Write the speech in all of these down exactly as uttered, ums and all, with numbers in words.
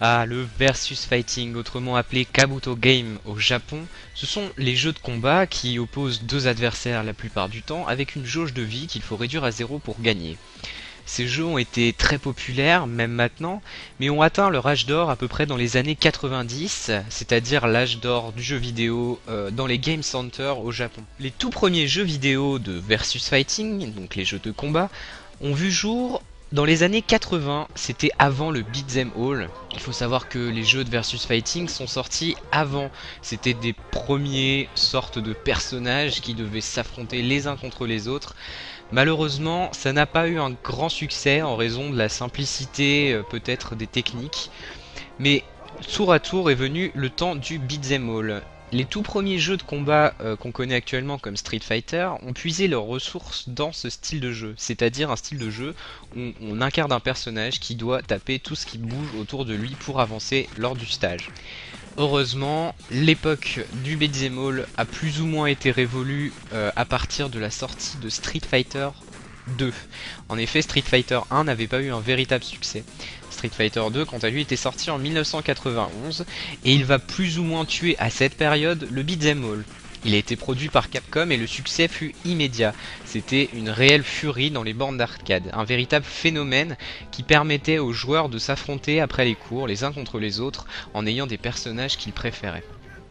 Ah, le versus fighting, autrement appelé Kabuto Game au Japon, ce sont les jeux de combat qui opposent deux adversaires la plupart du temps avec une jauge de vie qu'il faut réduire à zéro pour gagner. Ces jeux ont été très populaires, même maintenant, mais ont atteint leur âge d'or à peu près dans les années quatre-vingt-dix, c'est-à-dire l'âge d'or du jeu vidéo euh, dans les Game Center au Japon. Les tout premiers jeux vidéo de versus fighting, donc les jeux de combat, ont vu jour dans les années quatre-vingts, c'était avant le beat'em all. Il faut savoir que les jeux de versus fighting sont sortis avant. C'était des premiers sortes de personnages qui devaient s'affronter les uns contre les autres. Malheureusement, ça n'a pas eu un grand succès en raison de la simplicité euh, peut-être des techniques. Mais tour à tour est venu le temps du beat'em all. Les tout premiers jeux de combat euh, qu'on connaît actuellement comme Street Fighter ont puisé leurs ressources dans ce style de jeu, c'est-à-dire un style de jeu où on incarne un personnage qui doit taper tout ce qui bouge autour de lui pour avancer lors du stage. Heureusement, l'époque du beat'em all a plus ou moins été révolue euh, à partir de la sortie de Street Fighter deux. En effet, Street Fighter un n'avait pas eu un véritable succès. Street Fighter deux, quant à lui, était sorti en mille neuf cent quatre-vingt-onze et il va plus ou moins tuer à cette période le beat'em all. Il a été produit par Capcom et le succès fut immédiat. C'était une réelle furie dans les bornes d'arcade, un véritable phénomène qui permettait aux joueurs de s'affronter après les cours, les uns contre les autres, en ayant des personnages qu'ils préféraient.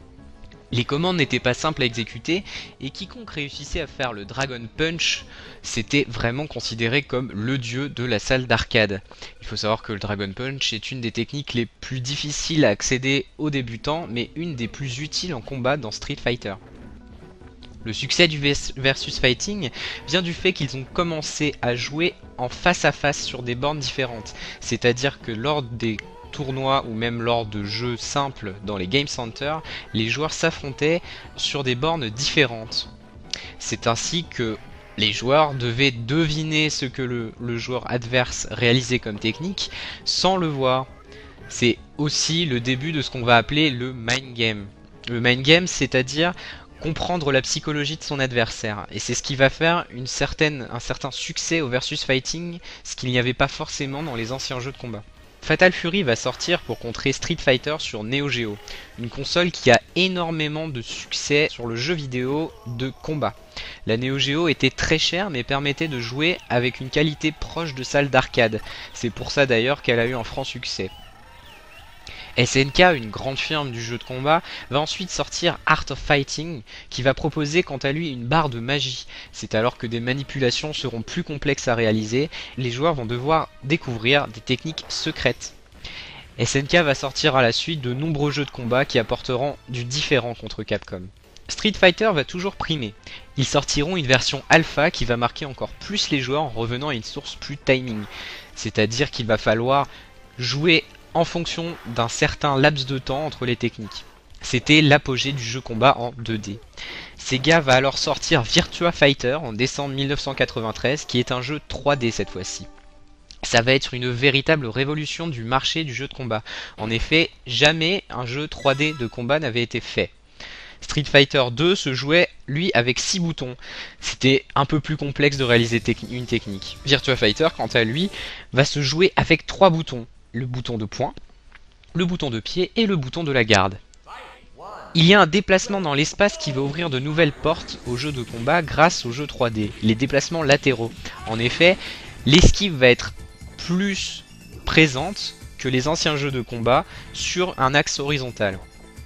Les commandes n'étaient pas simples à exécuter et quiconque réussissait à faire le Dragon Punch, c'était vraiment considéré comme le dieu de la salle d'arcade. Il faut savoir que le Dragon Punch est une des techniques les plus difficiles à accéder aux débutants, mais une des plus utiles en combat dans Street Fighter. Le succès du versus fighting vient du fait qu'ils ont commencé à jouer en face à face sur des bornes différentes, c'est-à-dire que lors des tournois ou même lors de jeux simples dans les Game Center, les joueurs s'affrontaient sur des bornes différentes. C'est ainsi que les joueurs devaient deviner ce que le, le joueur adverse réalisait comme technique sans le voir. C'est aussi le début de ce qu'on va appeler le mind game. Le mind game, c'est-à-dire comprendre la psychologie de son adversaire, et c'est ce qui va faire une certaine, un certain succès au versus fighting, ce qu'il n'y avait pas forcément dans les anciens jeux de combat. Fatal Fury va sortir pour contrer Street Fighter sur Neo Geo, une console qui a énormément de succès sur le jeu vidéo de combat. La Neo Geo était très chère mais permettait de jouer avec une qualité proche de salle d'arcade, c'est pour ça d'ailleurs qu'elle a eu un franc succès. S N K, une grande firme du jeu de combat, va ensuite sortir Art of Fighting, qui va proposer quant à lui une barre de magie. C'est alors que des manipulations seront plus complexes à réaliser, les joueurs vont devoir découvrir des techniques secrètes. S N K va sortir à la suite de nombreux jeux de combat qui apporteront du différent contre Capcom. Street Fighter va toujours primer. Ils sortiront une version alpha qui va marquer encore plus les joueurs en revenant à une source plus timing. C'est-à-dire qu'il va falloir jouer en fonction d'un certain laps de temps entre les techniques. C'était l'apogée du jeu combat en deux D. Sega va alors sortir Virtua Fighter en décembre mille neuf cent quatre-vingt-treize, qui est un jeu trois D cette fois-ci. Ça va être une véritable révolution du marché du jeu de combat. En effet, jamais un jeu trois D de combat n'avait été fait. Street Fighter deux se jouait, lui, avec six boutons. C'était un peu plus complexe de réaliser techni- une technique. Virtua Fighter, quant à lui, va se jouer avec trois boutons. Le bouton de poing, le bouton de pied et le bouton de la garde. Il y a un déplacement dans l'espace qui va ouvrir de nouvelles portes au jeu de combat grâce au jeu trois D, les déplacements latéraux. En effet, l'esquive va être plus présente que les anciens jeux de combat sur un axe horizontal.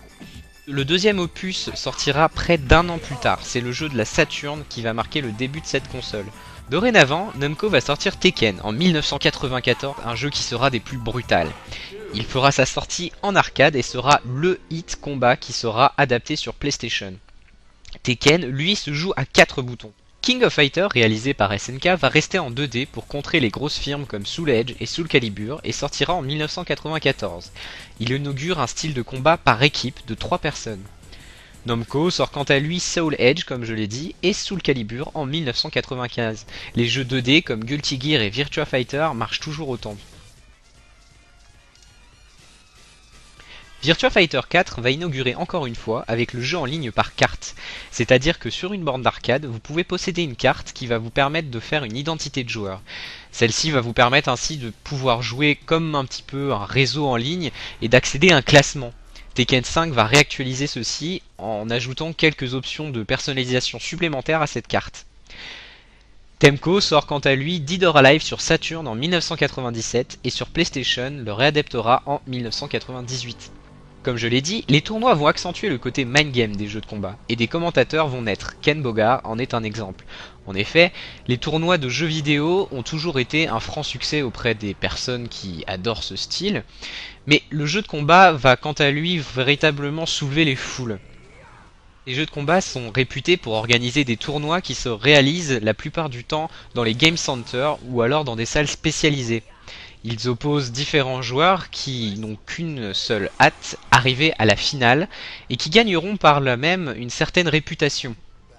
Le deuxième opus sortira près d'un an plus tard, c'est le jeu de la Saturn qui va marquer le début de cette console. Dorénavant, Namco va sortir Tekken en mille neuf cent quatre-vingt-quatorze, un jeu qui sera des plus brutales. Il fera sa sortie en arcade et sera le hit combat qui sera adapté sur PlayStation. Tekken, lui, se joue à quatre boutons. King of Fighters, réalisé par S N K, va rester en deux D pour contrer les grosses firmes comme Soul Edge et Soul Calibur et sortira en mille neuf cent quatre-vingt-quatorze. Il inaugure un style de combat par équipe de trois personnes. Namco sort quant à lui Soul Edge, comme je l'ai dit, et Soul Calibur en mille neuf cent quatre-vingt-quinze. Les jeux deux D comme Guilty Gear et Virtua Fighter marchent toujours autant. Virtua Fighter quatre va inaugurer encore une fois avec le jeu en ligne par carte. C'est-à-dire que sur une borne d'arcade, vous pouvez posséder une carte qui va vous permettre de faire une identité de joueur. Celle-ci va vous permettre ainsi de pouvoir jouer comme un petit peu un réseau en ligne et d'accéder à un classement. Tekken cinq va réactualiser ceci en ajoutant quelques options de personnalisation supplémentaires à cette carte. Temco sort quant à lui Dead or Alive sur Saturn en mille neuf cent quatre-vingt-dix-sept et sur PlayStation le réadaptera en mille neuf cent quatre-vingt-dix-huit. Comme je l'ai dit, les tournois vont accentuer le côté mind game des jeux de combat, et des commentateurs vont naître. Ken Bogard en est un exemple. En effet, les tournois de jeux vidéo ont toujours été un franc succès auprès des personnes qui adorent ce style, mais le jeu de combat va quant à lui véritablement soulever les foules. Les jeux de combat sont réputés pour organiser des tournois qui se réalisent la plupart du temps dans les game centers ou alors dans des salles spécialisées. Ils opposent différents joueurs qui n'ont qu'une seule hâte, arriver à la finale, et qui gagneront par là même une certaine réputation.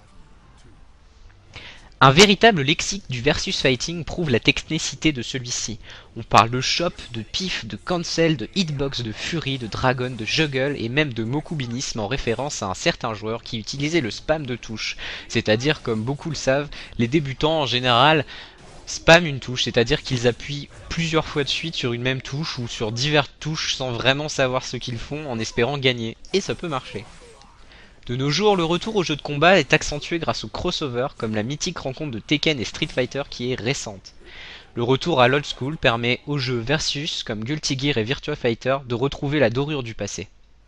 Un véritable lexique du versus fighting prouve la technicité de celui-ci. On parle de chop, de pif, de cancel, de hitbox, de fury, de dragon, de juggle et même de mokubinisme en référence à un certain joueur qui utilisait le spam de touche. C'est-à-dire, comme beaucoup le savent, les débutants en général spam une touche, c'est-à-dire qu'ils appuient plusieurs fois de suite sur une même touche ou sur diverses touches sans vraiment savoir ce qu'ils font en espérant gagner, et ça peut marcher. De nos jours, le retour au jeu de combat est accentué grâce au crossover comme la mythique rencontre de Tekken et Street Fighter qui est récente. Le retour à l'old school permet aux jeux versus comme Guilty Gear et Virtua Fighter de retrouver la dorure du passé.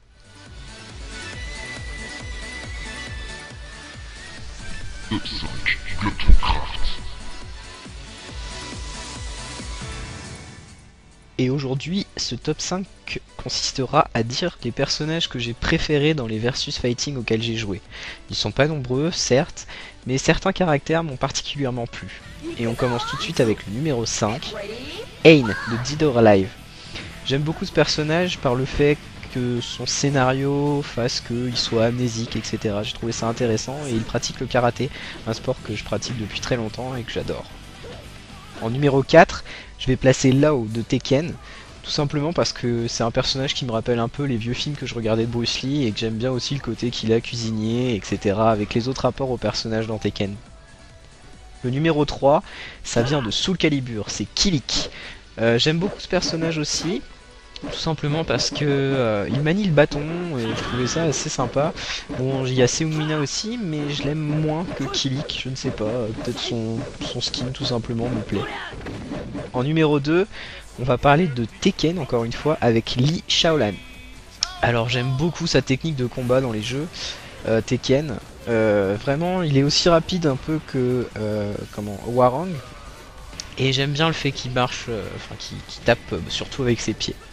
Top cinq Gluttoncraft. Et aujourd'hui, ce top cinq consistera à dire les personnages que j'ai préférés dans les versus fighting auxquels j'ai joué. Ils sont pas nombreux, certes, mais certains caractères m'ont particulièrement plu. Et on commence tout de suite avec le numéro cinq, Ain de Dead or Alive. J'aime beaucoup ce personnage par le fait que son scénario fasse qu'il soit amnésique, et cetera. J'ai trouvé ça intéressant et il pratique le karaté, un sport que je pratique depuis très longtemps et que j'adore. En numéro quatre, je vais placer Lao de Tekken, tout simplement parce que c'est un personnage qui me rappelle un peu les vieux films que je regardais de Bruce Lee et que j'aime bien aussi le côté qu'il a cuisinier, et cetera avec les autres rapports aux personnages dans Tekken. Le numéro trois, ça vient de Soul Calibur, c'est Kilik. Euh, j'aime beaucoup ce personnage aussi, tout simplement parce que euh, il manie le bâton et je trouvais ça assez sympa. Bon, il y a Seumina aussi, mais je l'aime moins que Kilik, je ne sais pas, euh, peut-être son, son skin tout simplement me plaît. En numéro deux, on va parler de Tekken encore une fois avec Lee Shaolan. Alors j'aime beaucoup sa technique de combat dans les jeux euh, Tekken. Euh, vraiment, il est aussi rapide un peu que euh, comment Hwoarang. Et j'aime bien le fait qu'il marche, euh, enfin qu'il qu'il tape euh, surtout avec ses pieds.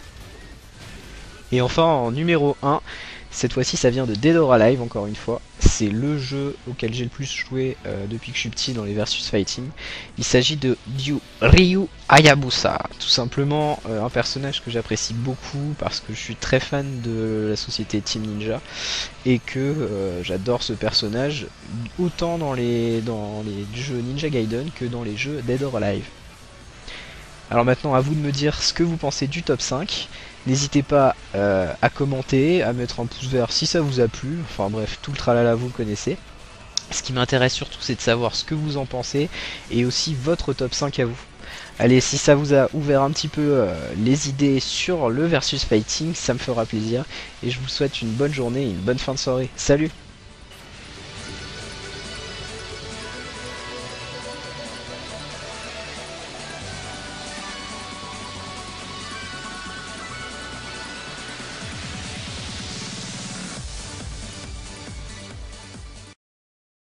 Et enfin en numéro un, cette fois-ci ça vient de Dead or Alive encore une fois. C'est le jeu auquel j'ai le plus joué euh, depuis que je suis petit dans les versus fighting. Il s'agit de du Ryu Hayabusa. Tout simplement euh, un personnage que j'apprécie beaucoup parce que je suis très fan de la société Team Ninja. Et que euh, j'adore ce personnage autant dans les, dans les jeux Ninja Gaiden que dans les jeux Dead or Alive. Alors maintenant à vous de me dire ce que vous pensez du top cinq. N'hésitez pas euh, à commenter, à mettre un pouce vert si ça vous a plu. Enfin bref, tout le tralala vous le connaissez. Ce qui m'intéresse surtout c'est de savoir ce que vous en pensez et aussi votre top cinq à vous. Allez, si ça vous a ouvert un petit peu euh, les idées sur le versus fighting, ça me fera plaisir. Et je vous souhaite une bonne journée et une bonne fin de soirée. Salut!